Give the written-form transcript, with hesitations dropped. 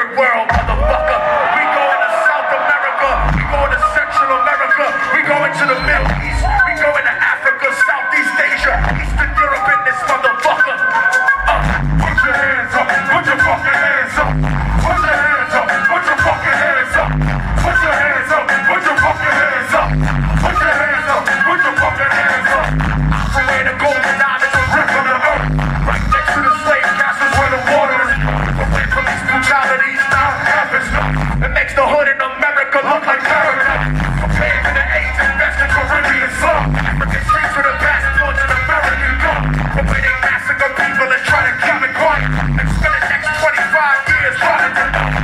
third world, motherfucker. We going to South America. We going to Central America. We going to the Middle East. We going to Africa, Southeast Asia, Eastern Europe in this motherfucker. Put your hands up. Put your fucking hands up. Put your hands up. Put your fucking hands up. Put your hands up. Put your fucking hands up. Put your hands up. Put your fucking hands up. Where the golden diamonds are ripping the earth. Right next to the slave castles where the water is. Away from these brutalities now happens. It makes the hood in America look like paradise. Compared to the AIDS infested Caribbean slum. African streets with the passports and American gun. But where they massacre people and try to keep it quiet. And spend the next 25 years running to